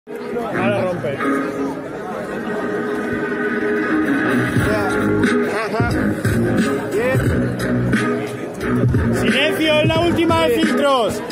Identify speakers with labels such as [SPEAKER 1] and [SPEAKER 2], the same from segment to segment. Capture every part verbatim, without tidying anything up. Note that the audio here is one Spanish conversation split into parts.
[SPEAKER 1] Ahora rompe. Ajá. Bien. Silencio, es la última de filtros.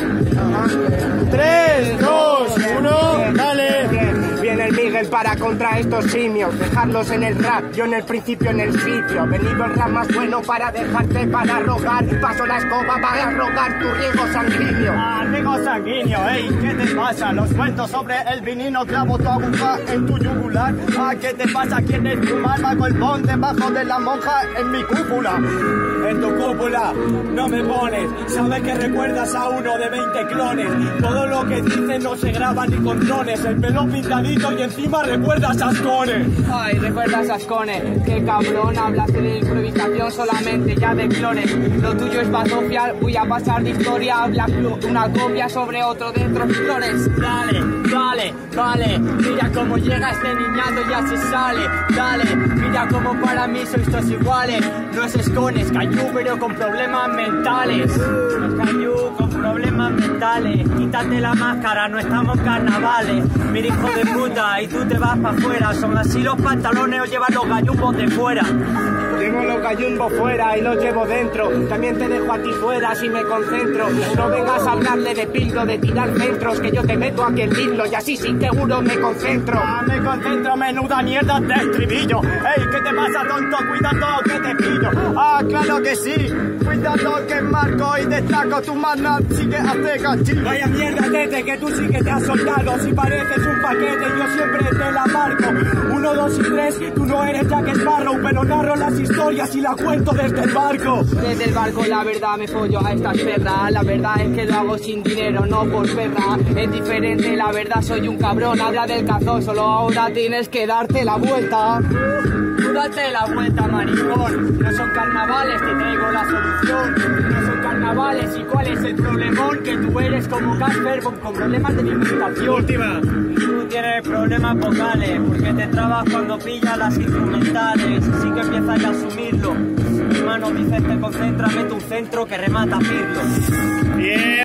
[SPEAKER 1] tres, dos, uno, dale.
[SPEAKER 2] Viene el Miguel para contra estos simios, dejarlos en el rap, yo en el principio en el sitio. Venido el rap más bueno para dejarte para rogar. Paso la escoba para rogar tu riego sanguíneo.
[SPEAKER 3] Ah, riego sanguíneo, ey, ¿qué te pasa? Los cuentos sobre el vinino, clavo tu aguja en tu yugular. Ah, ¿qué te pasa? ¿Quién es tu mal? Bajo el pon debajo de la monja en mi cúpula.
[SPEAKER 4] En tu cúpula no me pones, sabes que recuerdas a uno de veinte clones. Todo lo que dices no se graba ni con drones. El pelo pintadito y encima recuerdas a Ascone.
[SPEAKER 5] Ay, recuerdas a Ascone, qué cabrón, hablaste de improvisación solamente ya de clones. Lo tuyo es basofial, voy a pasar de historia, habla una copia sobre otro de otros clones.
[SPEAKER 3] Dale, dale, vale, mira cómo llega este niñato y ya se sale. Dale, mira cómo para mí sois todos iguales. No es Ascone, es Caillou pero con problemas mentales. Es Caillou con problemas mentales. Quítate la máscara, no estamos en carnavales. Mira hijo de puta, y tú te vas para afuera. Son así los pantalones o llevas los gallumbos de fuera.
[SPEAKER 2] Tengo los gallumbos fuera y los llevo dentro. También te dejo a ti fuera si me concentro. No vengas a hablarle de pildo, de tirar centros, que yo te meto aquí el hilo y así sin seguro me concentro.
[SPEAKER 3] Ah, me concentro, menuda mierda de estribillo. Ey, ¿qué te pasa, tonto? Cuidado que te pillo. Ah, claro que sí. Cuidado que marco y destaco tu mana, sí que hace cachillo.
[SPEAKER 4] Vaya mierda, tete, que tú sí que te has soltado. Si pareces un paquete, yo siempre te la marco. Uno, dos y tres, tú no eres Jack Sparrow, pero narro las historias y la cuento desde el barco.
[SPEAKER 5] Desde el barco la verdad me follo a estas perras. La verdad es que lo hago sin dinero, no por perra. Es diferente, la verdad soy un cabrón. Habla del cazón, solo ahora tienes que darte la vuelta.
[SPEAKER 3] Tú date la vuelta, maricón. No son carnavales, te traigo la solución. No son carnavales, ¿y cuál es el problemón? Que tú eres como Casper con, con problemas de alimentación.
[SPEAKER 1] Última.
[SPEAKER 3] Tú tienes problemas vocales, porque te trabas cuando pillas las instrumentales. Así que empiezas a asumirlo. Mi hermano dice, te concentra, mete un centro que remata a Pirlo.
[SPEAKER 1] Bien.